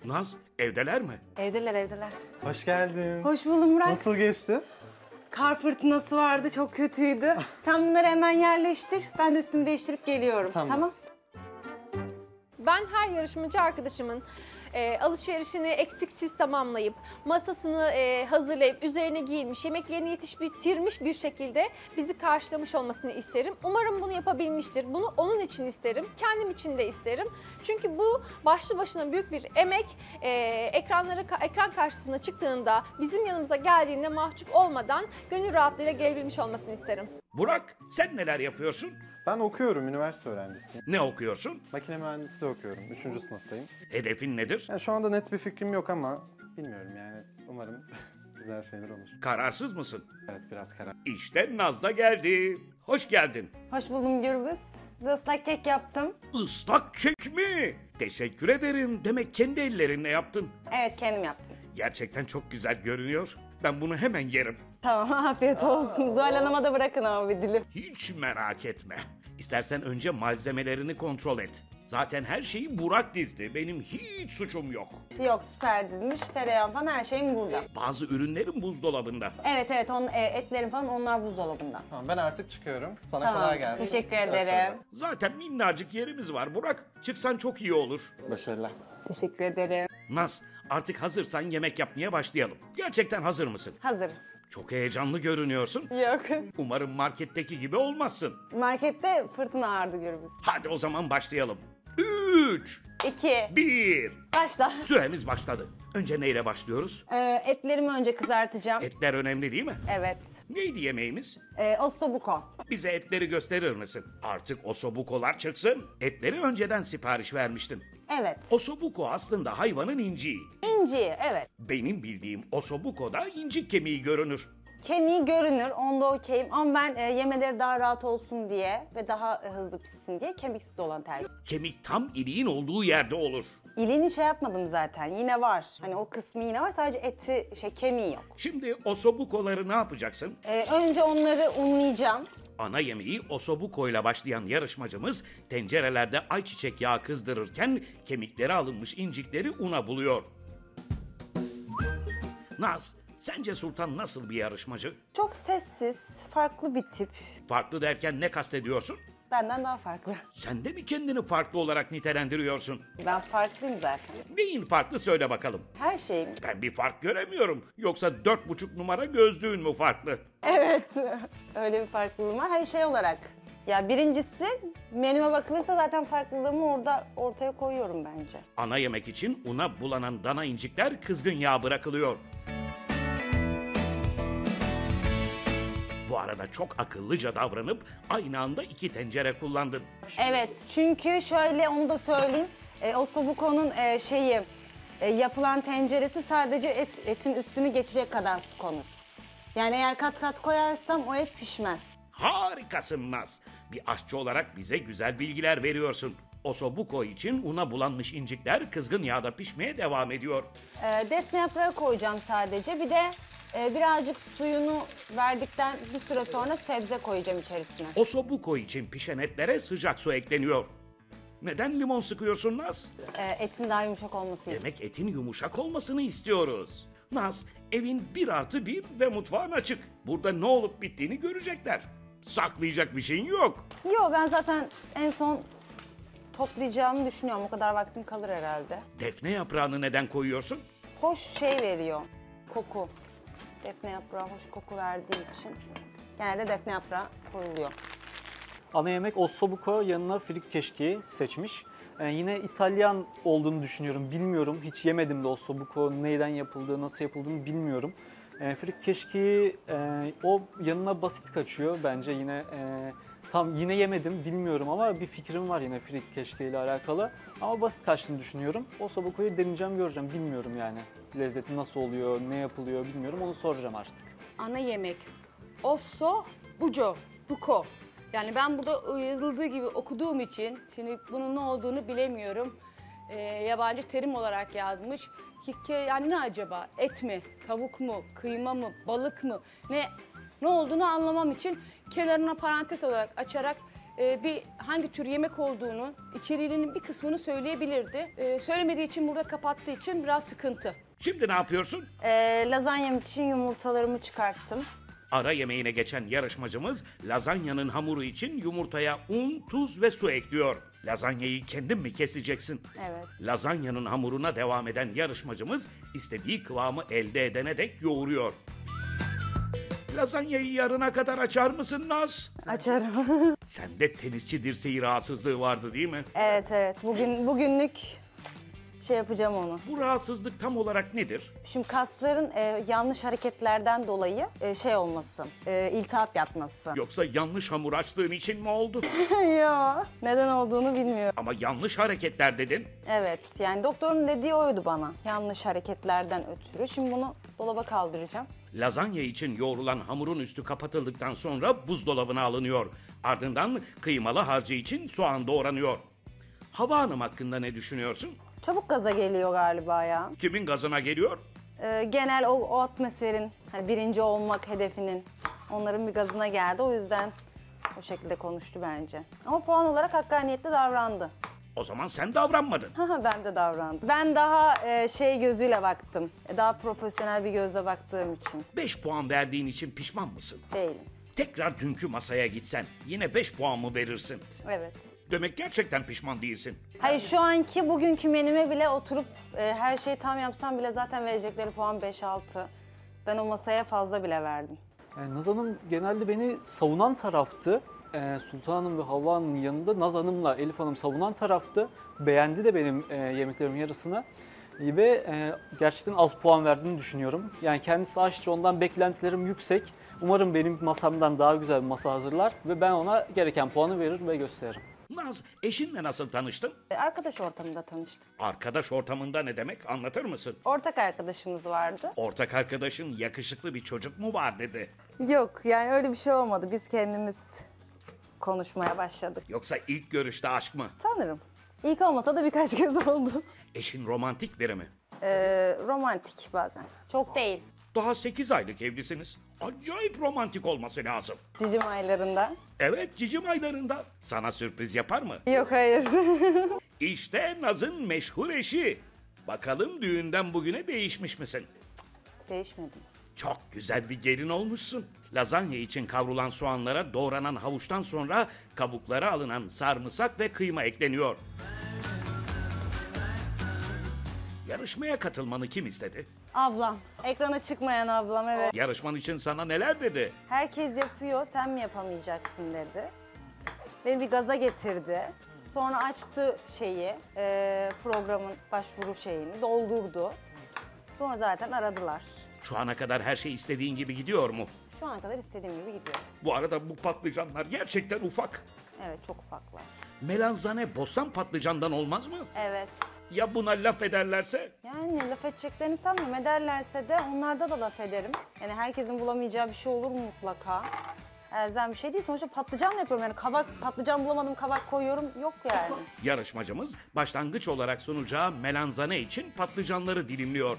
Naz, evdeler mi? Evdeler, evdeler. Hoş geldin. Hoş buldum Murat. Nasıl geçti? Kar fırtınası vardı, çok kötüydü. Sen bunları hemen yerleştir. Ben de üstümü değiştirip geliyorum. Tamam. Ben her yarışmacı arkadaşımın alışverişini eksiksiz tamamlayıp, masasını hazırlayıp, üzerine giyinmiş, yemeklerini bitirmiş bir şekilde bizi karşılamış olmasını isterim. Umarım bunu yapabilmiştir. Bunu onun için isterim, kendim için de isterim. Çünkü bu başlı başına büyük bir emek. Ekran karşısına çıktığında, bizim yanımıza geldiğinde mahcup olmadan gönül rahatlığıyla gelebilmiş olmasını isterim. Burak, sen neler yapıyorsun? Ben okuyorum, üniversite öğrencisiyim. Ne okuyorsun? Makine mühendisliği okuyorum, 3. sınıftayım. Hedefin nedir? Yani şu anda net bir fikrim yok ama bilmiyorum yani. Umarım güzel şeyler olur. Kararsız mısın? Evet, biraz karar. İşte Naz da geldi. Hoş geldin. Hoş buldum Gürbüz. Size ıslak kek yaptım. Islak kek mi? Teşekkür ederim. Demek kendi ellerinle yaptın. Evet, kendim yaptım. Gerçekten çok güzel görünüyor. Ben bunu hemen yerim. Tamam, afiyet olsun. Zuhal Hanım'a da bırakın ama bir dilim. Hiç merak etme. İstersen önce malzemelerini kontrol et. Zaten her şeyi Burak dizdi. Benim hiç suçum yok. Yok, süper dizmiş. Tereyağım falan her şeyim burada. Bazı ürünlerim buzdolabında. Evet, etlerim falan onlar buzdolabında. Tamam, ben artık çıkıyorum. Sana Tamam, kolay gelsin. teşekkür Söz ederim. söyle. Zaten minnacık yerimiz var Burak. Çıksan çok iyi olur. Başarılar. Teşekkür ederim. Naz, artık hazırsan yemek yapmaya başlayalım. Gerçekten hazır mısın? Hazır. Çok heyecanlı görünüyorsun. Yok. Umarım marketteki gibi olmazsın. Markette fırtına ağırdı Gürbüz. Hadi o zaman başlayalım. 3, 2. 1. Başla. Süremiz başladı. Önce neyle başlıyoruz? Etlerimi önce kızartacağım. Etler önemli değil mi? Evet. Neydi yemeğimiz? Ossobuco. Bize etleri gösterir misin? Artık osobukolar çıksın. Etleri önceden sipariş vermiştin. Evet. Osobuko aslında hayvanın inciği. İnci, evet. Benim bildiğim osobukoda incik kemiği görünür. Kemiği görünür, onda okeyim ama ben yemeleri daha rahat olsun diye ve daha hızlı pişsin diye kemiksiz olan tercih. Kemik tam iliğin olduğu yerde olur. İliğini şey yapmadım zaten, yine var. Hani o kısmı yine var, sadece kemiği yok. Şimdi osobukoları ne yapacaksın? Önce onları unlayacağım. Ana yemeği osobuko ile başlayan yarışmacımız tencerelerde ayçiçek yağı kızdırırken kemikleri alınmış incikleri una buluyor. Naz, sence Sultan nasıl bir yarışmacı? Çok sessiz, farklı bir tip. Farklı derken ne kastediyorsun? Benden daha farklı. Sen de mi kendini farklı olarak nitelendiriyorsun? Ben farklıyım zaten. Neyin farklı söyle bakalım. Her şeyim. Ben bir fark göremiyorum. Yoksa 4,5 numara gözlüğün mü farklı? Evet, öyle bir farklılığım var. Her şey olarak. Ya birincisi menüme bakılırsa zaten farklılığımı orada ortaya koyuyorum bence. Ana yemek için una bulanan dana incikler kızgın yağ bırakılıyor. Bu arada çok akıllıca davranıp aynı anda 2 tencere kullandın. Evet, çünkü şöyle onu da söyleyeyim. Ossobuco'nun yapılan tenceresi sadece etin üstünü geçecek kadar su konur. Yani eğer kat kat koyarsam o et pişmez. Harikasın Naz. Bir aşçı olarak bize güzel bilgiler veriyorsun. Osobuco için una bulanmış incikler kızgın yağda pişmeye devam ediyor. Defne yaprağı koyacağım sadece. Bir de birazcık suyunu verdikten bir süre sonra sebze koyacağım içerisine. Osobuco için pişen etlere sıcak su ekleniyor. Neden limon sıkıyorsun Naz? Etin daha yumuşak olması için. Demek etin yumuşak olmasını istiyoruz. Naz, evin 1+1 ve mutfağın açık. Burada ne olup bittiğini görecekler. Saklayacak bir şeyin yok. Yok, ben zaten en son toplayacağımı düşünüyorum. O kadar vaktim kalır herhalde. Defne yaprağını neden koyuyorsun? Hoş şey veriyor, koku. Defne yaprağı hoş koku verdiği için genelde defne yaprağı koyuluyor. Ana yemek ossobuco, yanına frik keşkeği seçmiş. Yine İtalyan olduğunu düşünüyorum. Bilmiyorum. Hiç yemedim de ossobuco neyden yapıldığı, nasıl yapıldığını bilmiyorum. Frik keşkeği o yanına basit kaçıyor bence yine. Tam yine yemedim bilmiyorum ama bir fikrim var yine frik keşkeği ile alakalı. Ama basit kaçtığını düşünüyorum. Ossobuco'yu deneyeceğim, göreceğim. Bilmiyorum yani. Lezzeti nasıl oluyor, ne yapılıyor bilmiyorum. Onu soracağım artık. Ana yemek. Buco. Yani ben burada yazıldığı gibi okuduğum için şimdi bunun ne olduğunu bilemiyorum. Yabancı terim olarak yazmış. Yani ne acaba? Et mi? Tavuk mu? Kıyma mı? Balık mı? Ne olduğunu anlamam için kenarına parantez olarak açarak bir hangi tür yemek olduğunu, içeriğinin bir kısmını söyleyebilirdi. Söylemediği için, burada kapattığı için biraz sıkıntı. Şimdi ne yapıyorsun? Lazanyam için yumurtalarımı çıkarttım. Ara yemeğine geçen yarışmacımız lazanyanın hamuru için yumurtaya un, tuz ve su ekliyor. Lazanyayı kendin mi keseceksin? Evet. Lazanyanın hamuruna devam eden yarışmacımız istediği kıvamı elde edene dek yoğuruyor. Lazanyayı yarına kadar açar mısın Naz? Açarım. Sende tenisçi dirseği rahatsızlığı vardı değil mi? Evet. Bugünlük şey yapacağım onu. Bu rahatsızlık tam olarak nedir? Şimdi kasların yanlış hareketlerden dolayı şey olması, iltihap yapması. Yoksa yanlış hamur açtığın için mi oldu? Ya neden olduğunu bilmiyorum. Ama yanlış hareketler dedin. Evet, yani doktorun dediği oydu bana. Yanlış hareketlerden ötürü. Şimdi bunu dolaba kaldıracağım. Lazanya için yoğrulan hamurun üstü kapatıldıktan sonra buzdolabına alınıyor. Ardından kıymalı harcı için soğan doğranıyor. Hava Hanım hakkında ne düşünüyorsun? Çabuk gaza geliyor galiba ya. Kimin gazına geliyor? Genel o atmosferin, hani birinci olmak hedefinin, onların bir gazına geldi. O yüzden o şekilde konuştu bence. Ama puan olarak hakkaniyetli davrandı. O zaman sen davranmadın. Ben de davrandım. Ben daha şey gözüyle baktım. Daha profesyonel bir gözle baktığım için 5 puan verdiğin için pişman mısın? değilim. Tekrar dünkü masaya gitsen yine 5 puan mı verirsin? Evet. Demek gerçekten pişman değilsin. Hayır, şu anki bugünkü menüme bile oturup her şeyi tam yapsam bile zaten verecekleri puan 5-6. Ben o masaya fazla bile verdim. Naz Hanım genelde beni savunan taraftı. Sultan Hanım ve Havva Hanım'ın yanında Naz Hanım'la Elif Hanım savunan taraftı. Beğendi de benim yemeklerimin yarısını. Ve gerçekten az puan verdiğini düşünüyorum. Yani kendisi aşçı, ondan beklentilerim yüksek. Umarım benim masamdan daha güzel bir masa hazırlar ve ben ona gereken puanı verir ve gösteririm. Naz, eşinle nasıl tanıştın? Arkadaş ortamında tanıştık. Arkadaş ortamında ne demek, anlatır mısın? Ortak arkadaşımız vardı. Ortak arkadaşın yakışıklı bir çocuk mu var dedi. Yok, yani öyle bir şey olmadı. Biz kendimiz konuşmaya başladık. Yoksa ilk görüşte aşk mı? Sanırım. İlk olmasa da birkaç kez oldu. Eşin romantik biri mi? Romantik bazen. Çok değil. Daha 8 aylık evlisiniz. Acayip romantik olması lazım. Cicim aylarında. Evet, cicim aylarında. Sana sürpriz yapar mı? Yok, hayır. İşte Naz'ın meşhur eşi. Bakalım düğünden bugüne değişmiş misin? Değişmedim. Çok güzel bir gelin olmuşsun. Lazanya için kavrulan soğanlara doğranan havuçtan sonra kabuklara alınan sarımsak ve kıyma ekleniyor. Yarışmaya katılmanı kim istedi? Ablam. Ekrana çıkmayan ablam, evet. Yarışman için sana neler dedi? Herkes yapıyor, sen mi yapamayacaksın dedi. Beni bir gaza getirdi. Sonra açtı programın başvuru şeyini, doldurdu. Sonra zaten aradılar. Şu ana kadar her şey istediğin gibi gidiyor mu? Şu ana kadar istediğim gibi gidiyor. Bu arada bu patlıcanlar gerçekten ufak. Evet, çok ufaklar. Melanzane bostan patlıcandan olmaz mı? Evet. Ya buna laf ederlerse? Yani laf edeceklerini sanmıyorum. Ederlerse de onlarda da laf ederim. Yani herkesin bulamayacağı bir şey olur mu mutlaka? Elzem bir şey değil. Sonuçta patlıcanla yapıyorum. Yani patlıcan bulamadım, kabak koyuyorum. Yok yani. Yarışmacımız başlangıç olarak sunacağı melanzane için patlıcanları dilimliyor.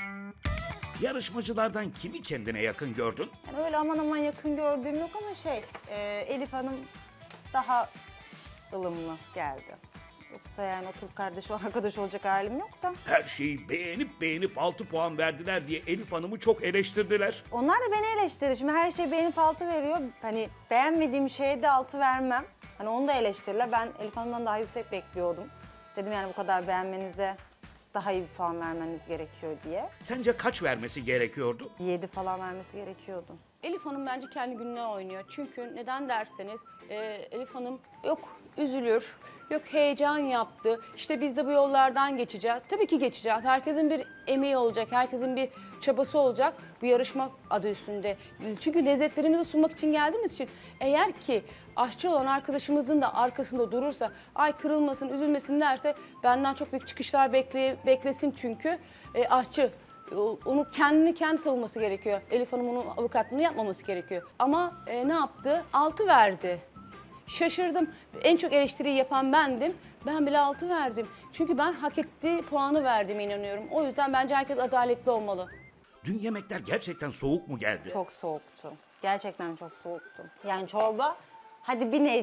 Yarışmacılardan kimi kendine yakın gördün? Yani öyle aman aman yakın gördüğüm yok ama Elif Hanım daha ılımlı geldi. Yoksa yani oturup kardeş arkadaş olacak halim yok da. Her şeyi beğenip 6 puan verdiler diye Elif Hanım'ı çok eleştirdiler. Onlar da beni eleştirir. Şimdi her şey beğenip 6 veriyor. Hani beğenmediğim şeye de 6 vermem. Hani onu da eleştirirler. Ben Elif Hanım'dan daha yüksek bekliyordum. Dedim yani bu kadar beğenmenize daha iyi bir puan vermeniz gerekiyor diye. Sence kaç vermesi gerekiyordu? 7 falan vermesi gerekiyordu. Elif Hanım bence kendi gününe oynuyor. Çünkü neden derseniz Elif Hanım yok üzülür, yok heyecan yaptı. İşte biz de bu yollardan geçeceğiz. Tabii ki geçeceğiz. Herkesin bir emeği olacak, herkesin bir çabası olacak. Bu yarışma adı üstünde. Çünkü lezzetlerimizi sunmak için geldiğimiz için eğer ki aşçı olan arkadaşımızın da arkasında durursa, ay kırılmasın, üzülmesin derse benden çok büyük çıkışlar beklesin çünkü aşçı. Onu kendi savunması gerekiyor. Elif Hanım onun avukatlığını yapmaması gerekiyor. Ama ne yaptı? 6 verdi. Şaşırdım. En çok eleştiriyi yapan bendim. Ben bile 6 verdim. Çünkü ben hak ettiği puanı verdiğime inanıyorum. O yüzden bence herkes adaletli olmalı. Dün yemekler gerçekten soğuk mu geldi? Çok soğuktu. Gerçekten çok soğuktu. Yani çorba hadi bir nevi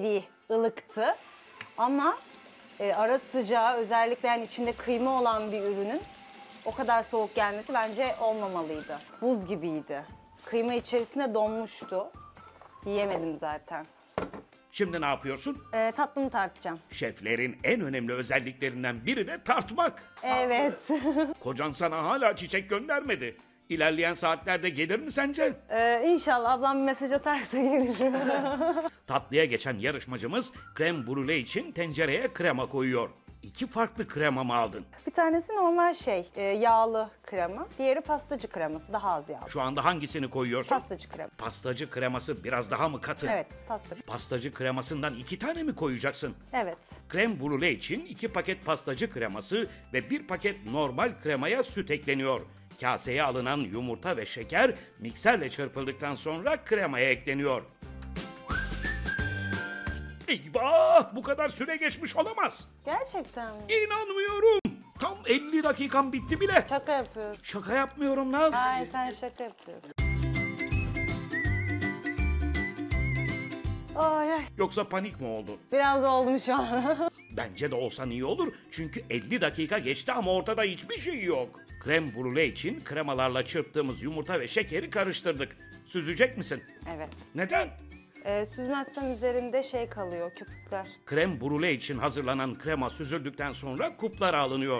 ılıktı. Ama ara sıcağı, özellikle yani içinde kıyma olan bir ürünün o kadar soğuk gelmesi bence olmamalıydı. Buz gibiydi. Kıyma içerisinde donmuştu. Yiyemedim zaten. Şimdi ne yapıyorsun? Tatlımı tartacağım. Şeflerin en önemli özelliklerinden biri de tartmak. Evet. Kocan sana hala çiçek göndermedi. İlerleyen saatlerde gelir mi sence? İnşallah ablam bir mesaj atarsa gelirim. Tatlıya geçen yarışmacımız krem brûlée için tencereye krema koyuyor. 2 farklı krema mı aldın? Bir tanesi normal yağlı krema. Diğeri pastacı kreması, daha az yağlı. Şu anda hangisini koyuyorsun? Pastacı krema. Pastacı kreması biraz daha mı katı? Evet, pastacı. Pastacı kremasından 2 tane mi koyacaksın? Evet. Krem brûlée için 2 paket pastacı kreması ve 1 paket normal kremaya süt ekleniyor. Kaseye alınan yumurta ve şeker mikserle çırpıldıktan sonra kremaya ekleniyor. Eyvah! Bu kadar süre geçmiş olamaz. Gerçekten mi? İnanmıyorum. Tam 50 dakikam bitti bile. Şaka yapıyorsun. Şaka yapmıyorum Naz. Hayır, sen şaka yapıyorsun. Ay ay. Yoksa panik mi oldu? Biraz oldum şu an. Bence de olsan iyi olur. Çünkü 50 dakika geçti ama ortada hiçbir şey yok. Krem brûlée için kremalarla çırptığımız yumurta ve şekeri karıştırdık. Süzecek misin? Evet. Neden? Süzmezsem üzerinde kalıyor, köpükler. Krem brûlée için hazırlanan krema süzüldükten sonra kuplara alınıyor.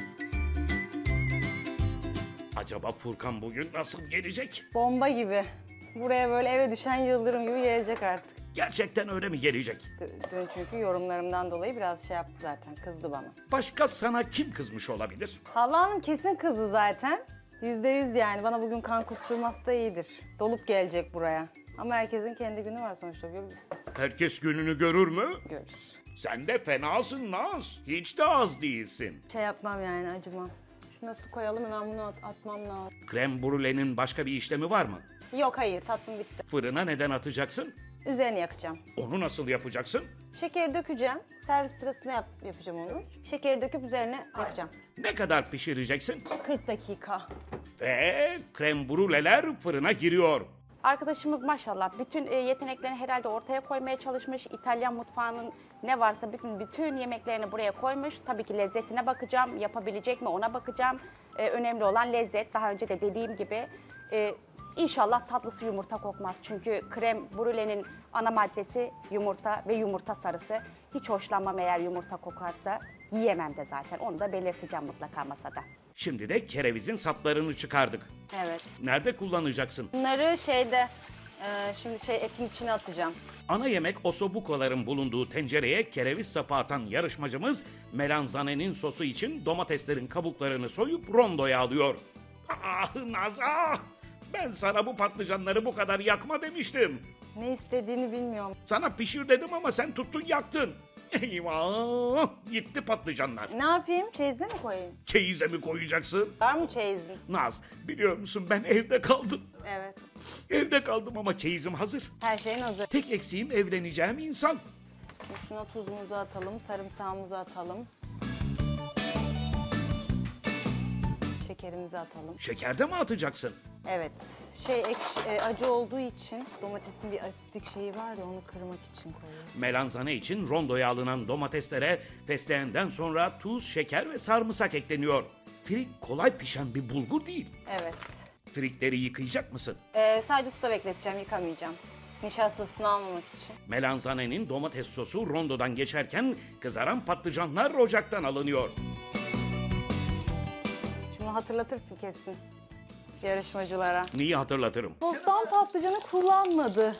Acaba Furkan bugün nasıl gelecek? Bomba gibi. Buraya böyle eve düşen yıldırım gibi gelecek artık. Gerçekten öyle mi gelecek? Dün çünkü yorumlarımdan dolayı biraz yaptı zaten, kızdı bana. Başka sana kim kızmış olabilir? Havva Hanım kesin kızdı zaten. %100 yani, bana bugün kan kusturmazsa iyidir. Dolup gelecek buraya. Ama herkesin kendi günü var sonuçta, görürüz. Herkes gününü görür mü? Görür. Sen de fenasın Naz. Hiç de az değilsin. Yapmam yani, acımam. Şuna su koyalım, hemen bunu atmam lazım. Krem brûlée'nin başka bir işlemi var mı? Yok, hayır, tatlım bitti. Fırına neden atacaksın? Üzerini yakacağım. Onu nasıl yapacaksın? Şekeri dökeceğim. Servis sırasında yapacağım onu. Şekeri döküp üzerine yakacağım. Ne kadar pişireceksin? 40 dakika. Ve krem brûléler fırına giriyor. Arkadaşımız maşallah bütün yeteneklerini herhalde ortaya koymaya çalışmış. İtalyan mutfağının ne varsa bütün yemeklerini buraya koymuş. Tabii ki lezzetine bakacağım. Yapabilecek mi ona bakacağım. Önemli olan lezzet. Daha önce de dediğim gibi inşallah tatlısı yumurta kokmaz. Çünkü krem brûlée'nin ana maddesi yumurta ve yumurta sarısı. Hiç hoşlanmam eğer yumurta kokarsa. Yiyemem de zaten. Onu da belirteceğim mutlaka masada. Şimdi de kerevizin saplarını çıkardık. Evet. Nerede kullanacaksın? Bunları şimdi etin içine atacağım. Ana yemek osobukoların bulunduğu tencereye kereviz sapı atan yarışmacımız melanzanenin sosu için domateslerin kabuklarını soyup rondoya alıyor. Ah Naz ah! Ben sana bu patlıcanları bu kadar yakma demiştim. Ne istediğini bilmiyorum. Sana pişir dedim ama sen tuttun yaktın. Eyvah! Gitti patlıcanlar. Ne yapayım? Çeyizine mi koyayım? Çeyize mi koyacaksın? Var mı çeyizin? Naz, biliyor musun ben evde kaldım. Evet. Evde kaldım ama çeyizim hazır. Her şeyin hazır. Tek eksiğim evleneceğim insan. Şuna tuzumuzu atalım, sarımsağımızı atalım. Şekerimizi atalım. Şeker de mi atacaksın? Evet. Acı olduğu için domatesin bir asitlik şeyi var ya, onu kırmak için koyuyorum. Melanzane için rondoya alınan domateslere fesleğenden sonra tuz, şeker ve sarımsak ekleniyor. Frik kolay pişen bir bulgur değil. Evet. Frikleri yıkayacak mısın? Sadece suda bekleteceğim, yıkamayacağım. Nişastasını almamak için. Melanzanenin domates sosu rondodan geçerken kızaran patlıcanlar ocaktan alınıyor. Şimdi hatırlatırsın kesin yarışmacılara. Niye hatırlatırım? Bostan patlıcanı kullanmadı.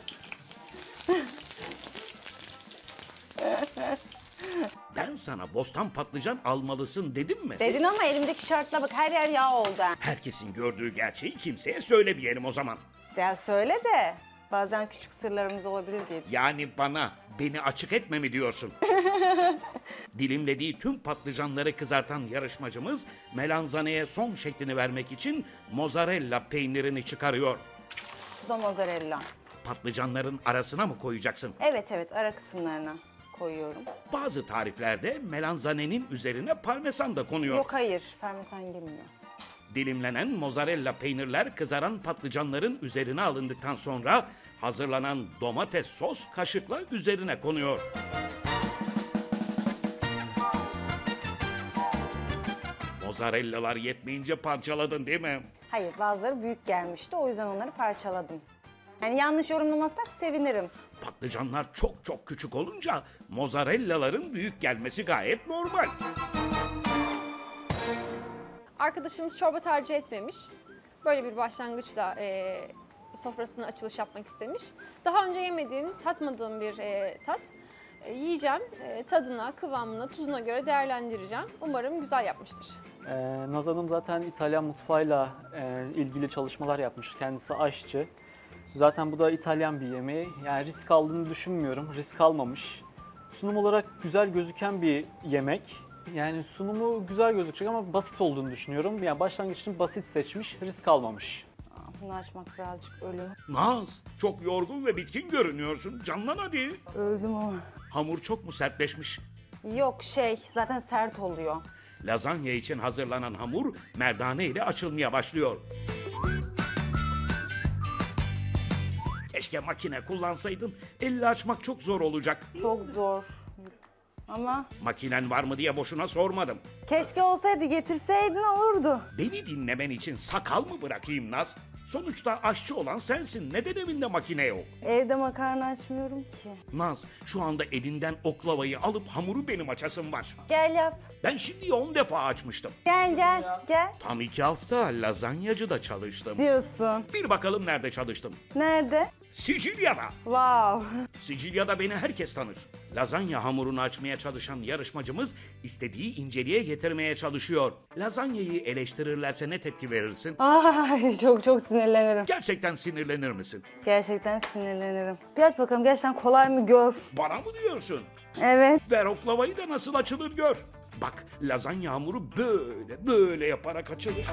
Ben sana bostan patlıcan almalısın dedim mi? Dedin ama elimdeki şartla bak, her yer yağ oldu. Herkesin gördüğü gerçeği kimseye söylemeyelim o zaman. Ya söyle de bazen küçük sırlarımız olabilir diye. Yani beni açık etme mi diyorsun? Dilimlediği tüm patlıcanları kızartan yarışmacımız melanzaneye son şeklini vermek için mozzarella peynirini çıkarıyor. Bu da mozzarella. Patlıcanların arasına mı koyacaksın? Evet, ara kısımlarına koyuyorum. Bazı tariflerde melanzanenin üzerine parmesan da konuyor. Yok, hayır, parmesan girmiyor. Dilimlenen mozzarella peynirler kızaran patlıcanların üzerine alındıktan sonra hazırlanan domates sos kaşıkla üzerine konuyor. Mozzarellalar yetmeyince parçaladın değil mi? Hayır, bazıları büyük gelmişti. O yüzden onları parçaladım. Yani yanlış yorumlamazsak sevinirim. Patlıcanlar çok çok küçük olunca mozzarellaların büyük gelmesi gayet normal. Arkadaşımız çorba tercih etmemiş. Böyle bir başlangıçla sofrasına açılış yapmak istemiş. Daha önce yemediğim, tatmadığım bir tat. Yiyeceğim, tadına, kıvamına, tuzuna göre değerlendireceğim. Umarım güzel yapmıştır. Naz Hanım zaten İtalyan mutfağıyla ilgili çalışmalar yapmış. Kendisi aşçı. Zaten bu da İtalyan bir yemeği. Yani risk aldığını düşünmüyorum. Risk almamış. Sunum olarak güzel gözüken bir yemek. Yani sunumu güzel gözükecek ama basit olduğunu düşünüyorum. Yani başlangıç için basit seçmiş, risk almamış. Bunu açmak birazcık ölüm. Naz, çok yorgun ve bitkin görünüyorsun. Canlan hadi. Öldüm ama. Hamur çok mu sertleşmiş? Yok zaten sert oluyor. Lazanya için hazırlanan hamur merdane ile açılmaya başlıyor. Keşke makine kullansaydın. Elle açmak çok zor olacak. Çok zor. Ama Makinen var mı diye boşuna sormadım. keşke olsaydı, getirseydin olurdu. Beni dinlemen için sakal mı bırakayım Naz? Sonuçta aşçı olan sensin. Neden evinde makine yok? Evde makarna açmıyorum ki. Naz, şu anda elinden oklavayı alıp hamuru benim açasım var. Gel yap. Ben şimdi 10 defa açmıştım. Gel. Tam 2 hafta lazanyacıda çalıştım. Diyorsun. Bir bakalım nerede çalıştım. Nerede? Sicilya'da. Wow. Sicilya'da beni herkes tanır. Lazanya hamurunu açmaya çalışan yarışmacımız istediği inceliğe getirmeye çalışıyor. Lazanyayı eleştirirlerse ne tepki verirsin? Ay çok sinirlenirim. Gerçekten sinirlenir misin? Gerçekten sinirlenirim. Bir aç bakalım, gerçekten kolay mı gör. Bana mı diyorsun? Evet. Ver oklavayı da nasıl açılır gör. Bak, lazanya hamuru böyle yaparak açılır.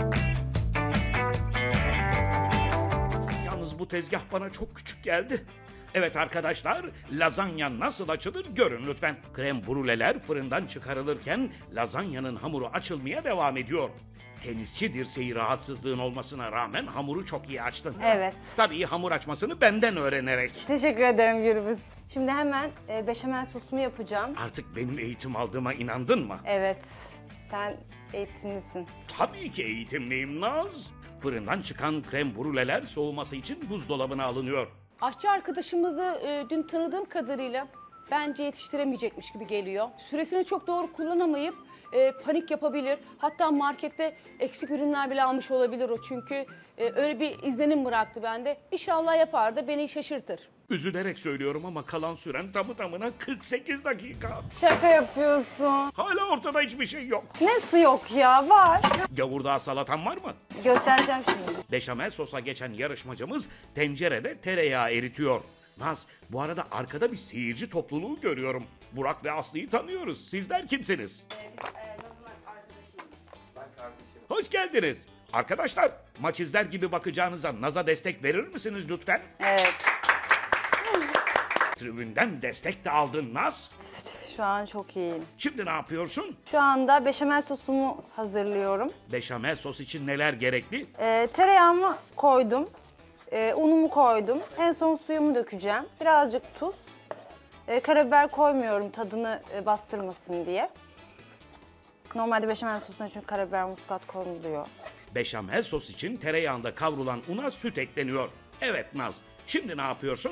Yalnız bu tezgah bana çok küçük geldi. Evet arkadaşlar, lazanya nasıl açılır görün lütfen. Krem bruleler fırından çıkarılırken lazanyanın hamuru açılmaya devam ediyor. Tenisçi dirseği rahatsızlığın olmasına rağmen hamuru çok iyi açtın. Evet. Tabii hamur açmasını benden öğrenerek. Teşekkür ederim Gürbüz. Şimdi hemen beşamel sosumu yapacağım. Artık benim eğitim aldığıma inandın mı? Evet. Sen eğitimlisin. Tabii ki eğitimliyim Naz. Fırından çıkan krem bruleler soğuması için buzdolabına alınıyor. Aşçı arkadaşımızı dün tanıdığım kadarıyla bence yetiştiremeyecekmiş gibi geliyor. Süresini çok doğru kullanamayıp panik yapabilir. Hatta markette eksik ürünler bile almış olabilir o, çünkü öyle bir izlenim bıraktı bende. İnşallah yapar da beni şaşırtır. Üzülerek söylüyorum ama kalan süren tamı tamına 48 dakika. Şaka yapıyorsun. Hala ortada hiçbir şey yok. Nasıl yok ya? Var. Gavurdağ salatan var mı? Göstereceğim şimdi. Beşamel sosa geçen yarışmacımız tencerede tereyağı eritiyor. Naz, bu arada arkada bir seyirci topluluğu görüyorum. Burak ve Aslı'yı tanıyoruz. Sizler kimsiniz? Hoş geldiniz. Arkadaşlar, maç izler gibi bakacağınıza Naz'a destek verir misiniz lütfen? Evet. Tribünden destek de aldın Naz. Şu an çok iyiyim. Şimdi ne yapıyorsun? Şu anda beşamel sosumu hazırlıyorum. Beşamel sos için neler gerekli? Tereyağımı koydum. Unumu koydum. En son suyumu dökeceğim. Birazcık tuz. Karabiber koymuyorum tadını bastırmasın diye. Normalde beşamel sosuna çünkü karabiber, muskat konuluyor. Beşamel sos için tereyağında kavrulan una süt ekleniyor. Evet Naz, şimdi ne yapıyorsun?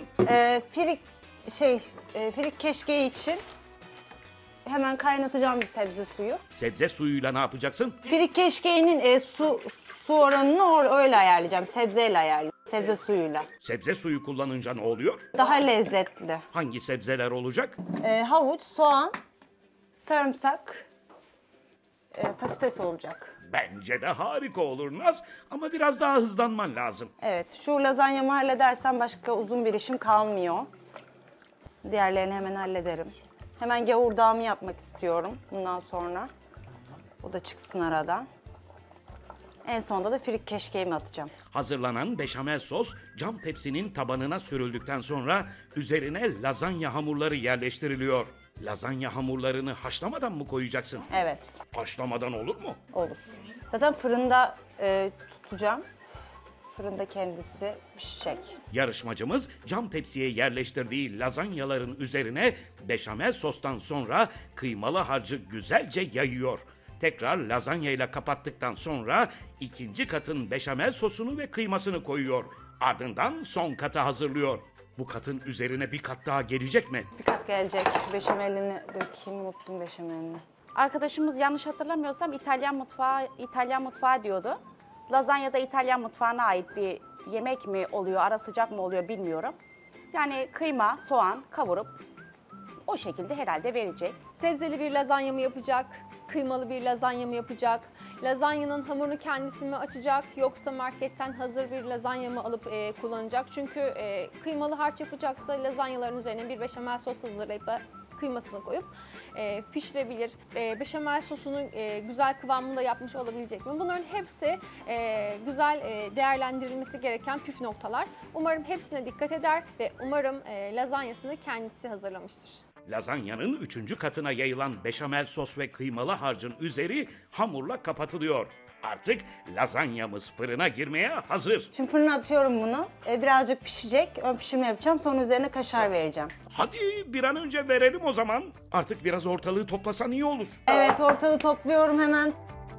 Firik keşkeği için hemen kaynatacağım bir sebze suyu. Sebze suyuyla ne yapacaksın? Firik keşkeğinin su oranını öyle ayarlayacağım. Sebzeyle ayarlayacağım. Sebze suyuyla. Sebze suyu kullanınca ne oluyor? Daha lezzetli. Hangi sebzeler olacak? Havuç, soğan, sarımsak, patates olacak. Bence de harika olur Naz ama biraz daha hızlanman lazım. Evet, şu lazanyamı halledersem başka uzun bir işim kalmıyor. Diğerlerini hemen hallederim. Hemen gavurdağımı yapmak istiyorum bundan sonra. O da çıksın aradan. En sonunda da firik keşkeğimi atacağım. Hazırlanan beşamel sos cam tepsinin tabanına sürüldükten sonra üzerine lazanya hamurları yerleştiriliyor. Lazanya hamurlarını haşlamadan mı koyacaksın? Evet, Haşlamadan olur mu? olur. Zaten fırında tutacağım. Fırında kendisi pişecek. Yarışmacımız cam tepsiye yerleştirdiği lazanyaların üzerine beşamel sostan sonra kıymalı harcı güzelce yayıyor. Tekrar lazanya ile kapattıktan sonra ikinci katın beşamel sosunu ve kıymasını koyuyor. Ardından son katı hazırlıyor. Bu katın üzerine bir kat daha gelecek mi? Bir kat gelecek. Beşamelini dökeyim, unuttum beşamelini. Arkadaşımız yanlış hatırlamıyorsam İtalyan mutfağı diyordu. Lazanya da İtalyan mutfağına ait bir yemek mi oluyor, ara sıcak mı oluyor bilmiyorum. Yani kıyma, soğan kavurup o şekilde herhalde verecek. Sebzeli bir lazanya mı yapacak? Kıymalı bir lazanya mı yapacak? Lazanyanın hamurunu kendisi mi açacak? Yoksa marketten hazır bir lazanya mı alıp kullanacak? Çünkü kıymalı harç yapacaksa lazanyaların üzerine bir beşamel sos hazırlayıp kıymasını koyup pişirebilir. Beşamel sosunu güzel kıvamında yapmış olabilecek mi? Bunların hepsi güzel değerlendirilmesi gereken püf noktalar. Umarım hepsine dikkat eder ve umarım lazanyasını kendisi hazırlamıştır. Lazanyanın üçüncü katına yayılan beşamel sos ve kıymalı harcın üzeri hamurla kapatılıyor. Artık lazanyamız fırına girmeye hazır. Şimdi fırına atıyorum bunu. Birazcık pişecek. Ön pişirme yapacağım. Sonra üzerine kaşar vereceğim. Hadi bir an önce verelim o zaman. Artık biraz ortalığı toplasan iyi olur. Evet, ortalığı topluyorum hemen.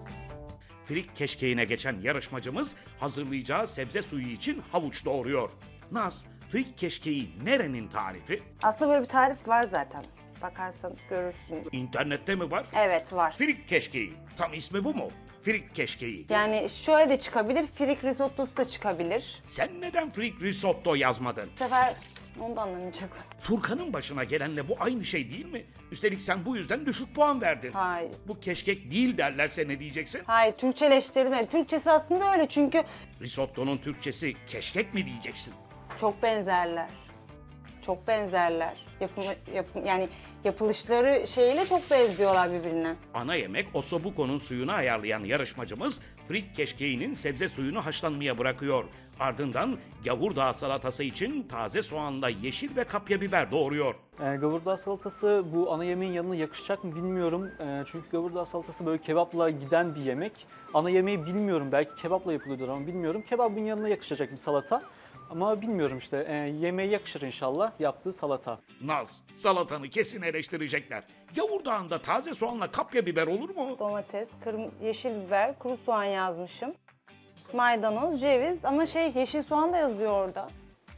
Frik keşkeğine geçen yarışmacımız hazırlayacağı sebze suyu için havuç doğuruyor. Naz, frik keşkeği nerenin tarifi? Aslında böyle bir tarif var zaten. Bakarsan görürsün. İnternette mi var? Evet, var. Frik keşkeği. Tam ismi bu mu? Frik keşkeği. Yani şöyle de çıkabilir. Frik risottosu da çıkabilir. Sen neden frik risotto yazmadın? Bu sefer onu da anlamayacaklar. Furkan'ın başına gelenle bu aynı şey değil mi? Üstelik sen bu yüzden düşük puan verdin. Hayır. Bu keşkek değil derlerse ne diyeceksin? Hayır, Türkçeleştirme. Türkçesi aslında öyle çünkü Risottonun Türkçesi keşkek mi diyeceksin? çok benzerler. Çok benzerler. Yani yapılışları şeyle çok benziyorlar birbirine. Ana yemek ossobuco'nun suyunu ayarlayan yarışmacımız frik keşkeğinin sebze suyunu haşlanmaya bırakıyor. Ardından gavurdağ salatası için taze soğanla yeşil ve kapya biber doğruyor. Gavurdağ salatası bu ana yemeğin yanına yakışacak mı bilmiyorum. Çünkü gavurdağ salatası böyle kebapla giden bir yemek. Ana yemeği bilmiyorum, belki kebapla yapılıyordur ama bilmiyorum. Kebabın yanına yakışacak bir salata. Ama bilmiyorum işte, yemeğe yakışır inşallah yaptığı salata. Naz, salatanı kesin eleştirecekler. Gavurdağında taze soğanla kapya biber olur mu? Domates, yeşil biber, kuru soğan yazmışım. Maydanoz, ceviz ama yeşil soğan da yazıyor orada.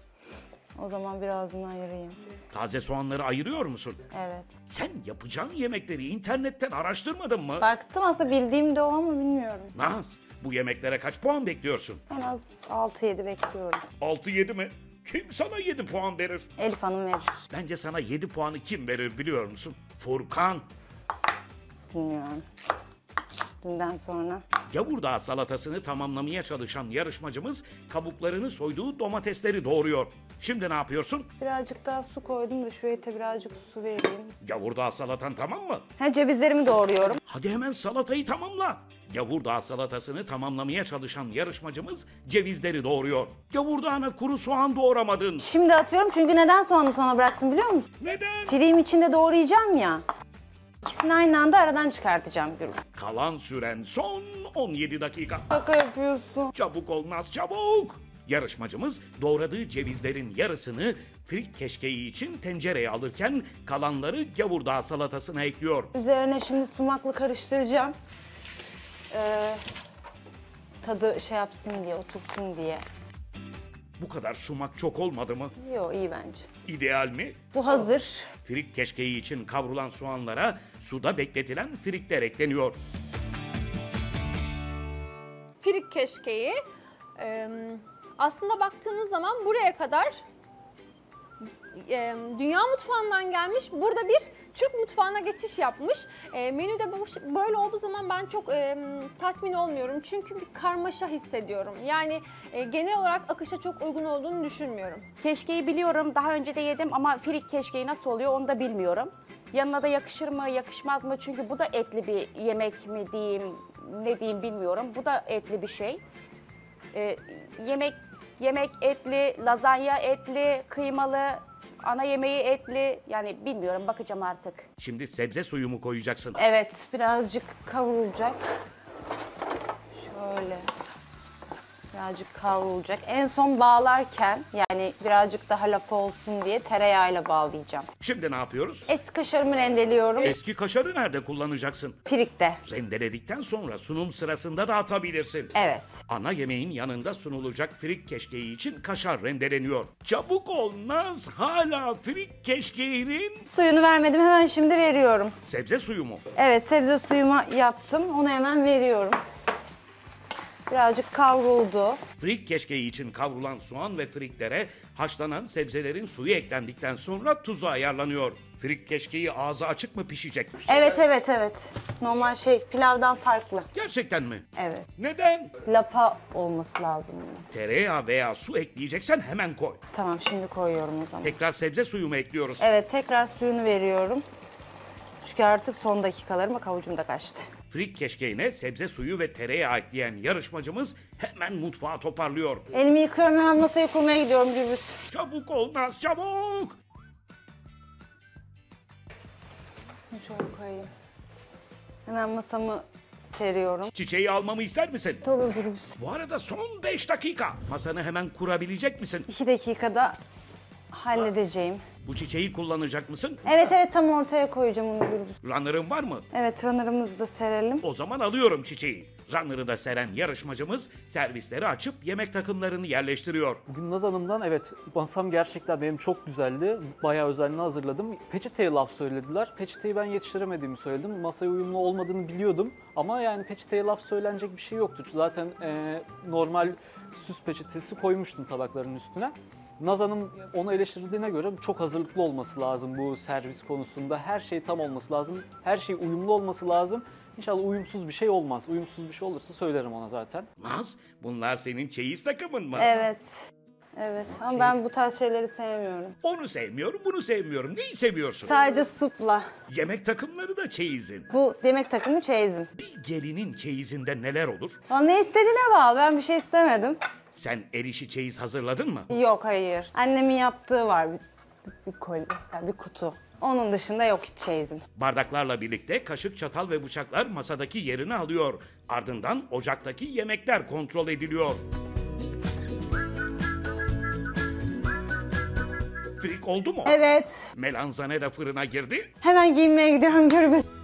O zaman birazını ayırayım. Taze soğanları ayırıyor musun? Evet. Sen yapacağın yemekleri internetten araştırmadın mı? Baktım, aslında bildiğim de o ama bilmiyorum. Naz, bu yemeklere kaç puan bekliyorsun? En az 6-7 bekliyorum. 6-7 mi? Kim sana 7 puan verir? Elif Hanım verir. Bence sana 7 puanı kim verir biliyor musun? Furkan. Bilmiyorum. Dünden sonra. Gavurdağ salatasını tamamlamaya çalışan yarışmacımız kabuklarını soyduğu domatesleri doğruyor. Şimdi ne yapıyorsun? Birazcık daha su koydum da şu ete birazcık su vereyim. Gavurdağ salatan tamam mı? Cevizlerimi doğruyorum. Hadi hemen salatayı tamamla. Gavurdağ salatasını tamamlamaya çalışan yarışmacımız cevizleri doğuruyor. Gavurdağına kuru soğan doğramadın. Şimdi atıyorum çünkü neden soğanı sona bıraktım biliyor musun? Neden? Friğim içinde doğrayacağım ya. İkisini aynı anda aradan çıkartacağım Gürül. Kalan süren son 17 dakika. Şaka yapıyorsun. Çabuk olmaz çabuk. Yarışmacımız doğradığı cevizlerin yarısını frik keşkeği için tencereye alırken kalanları gavurdağ salatasına ekliyor. Üzerine şimdi sumakla karıştıracağım. Tadı yapsın diye, otursun diye. Bu kadar sumak çok olmadı mı? Yo, iyi bence. İdeal mi? Bu hazır. Frik keşkeği için kavrulan soğanlara suda bekletilen frikler ekleniyor. Frik keşkeği aslında baktığınız zaman buraya kadar dünya mutfağından gelmiş, burada bir Türk mutfağına geçiş yapmış. Menüde böyle olduğu zaman ben çok tatmin olmuyorum çünkü bir karmaşa hissediyorum. Yani genel olarak akışa çok uygun olduğunu düşünmüyorum. Keşkeği biliyorum, daha önce de yedim ama frik keşkeği nasıl oluyor onu da bilmiyorum. Yanına da yakışır mı, yakışmaz mı? Çünkü bu da etli bir yemek mi diyeyim, ne diyeyim bilmiyorum. Bu da etli bir şey. Yemek etli, lazanya etli, kıymalı. ana yemeği etli. Yani bilmiyorum, bakacağım artık. Şimdi sebze suyu mu koyacaksın? Evet, birazcık kavrulacak. Şöyle. Birazcık kavrulacak. En son bağlarken, yani birazcık daha lapa olsun diye tereyağıyla bağlayacağım. Şimdi ne yapıyoruz? Eski kaşarımı rendeliyorum. Eski kaşarı nerede kullanacaksın? Pirikte. Rendeledikten sonra sunum sırasında da atabilirsin. Evet. Ana yemeğin yanında sunulacak frik keşkeği için kaşar rendeleniyor. Çabuk ol Naz, hala frik keşkeğinin Suyunu vermedim, hemen şimdi veriyorum. sebze suyu mu? Evet, sebze suyuma yaptım. Onu hemen veriyorum. Birazcık kavruldu. Frik keşkeği için kavrulan soğan ve friklere haşlanan sebzelerin suyu eklendikten sonra tuzu ayarlanıyor. Frik keşkeği ağzı açık mı pişecekmiş? Evet. Normal pilavdan farklı. Gerçekten mi? Evet. Neden? Lapa olması lazım bunun. Tereyağı veya su ekleyeceksen hemen koy. Tamam, şimdi koyuyorum o zaman. Tekrar sebze suyu mu ekliyoruz? Evet, tekrar suyunu veriyorum. Çünkü artık son dakikalarım, bak avucum da kaçtı. Frik keşkeğine sebze suyu ve tereyağı ekleyen yarışmacımız hemen mutfağı toparlıyor. Elimi yıkıyorum, hemen masaya kurmaya gidiyorum Gürbüz. Çabuk ol Naz, çabuk! Şöyle koyayım. Hemen masamı seriyorum. Çiçeği almamı ister misin? Olur Gürbüz. Bu arada son 5 dakika. Masanı hemen kurabilecek misin? 2 dakikada halledeceğim. Bu çiçeği kullanacak mısın? Evet, tam ortaya koyacağım onu Gürbüz. Runner'ın var mı? Evet, runner'ımızı da serelim. O zaman alıyorum çiçeği. Runner'ı da seren yarışmacımız servisleri açıp yemek takımlarını yerleştiriyor. Bugün Naz Hanım'dan evet masam gerçekten benim çok güzeldi. Bayağı özenli hazırladım. Peçeteye laf söylediler. Peçeteyi ben yetiştiremediğimi söyledim. Masaya uyumlu olmadığını biliyordum. Ama yani peçeteye laf söylenecek bir şey yoktu. Zaten normal süs peçetesi koymuştum tabakların üstüne. Naz Hanım onu eleştirdiğine göre çok hazırlıklı olması lazım bu servis konusunda. Her şey tam olması lazım. Her şey uyumlu olması lazım. İnşallah uyumsuz bir şey olmaz. Uyumsuz bir şey olursa söylerim ona zaten. Naz, bunlar senin çeyiz takımın mı? Evet. Ama ben bu tarz şeyleri sevmiyorum. Onu sevmiyorum, bunu sevmiyorum. Neyi seviyorsun? Sadece supla. Yemek takımları da çeyizin. Bu yemek takımı çeyizim. Bir gelinin çeyizinde neler olur? Bana ne istediğine bağlı. Ben bir şey istemedim. Sen el işi çeyiz hazırladın mı? Yok, hayır. Annemin yaptığı var bir koli, yani bir kutu. Onun dışında yok hiç çeyizim. Bardaklarla birlikte kaşık, çatal ve bıçaklar masadaki yerini alıyor. Ardından ocaktaki yemekler kontrol ediliyor. Frik oldu mu? Evet. Melanzane de fırına girdi. Hemen giyinmeye gidiyorum Gürbüz.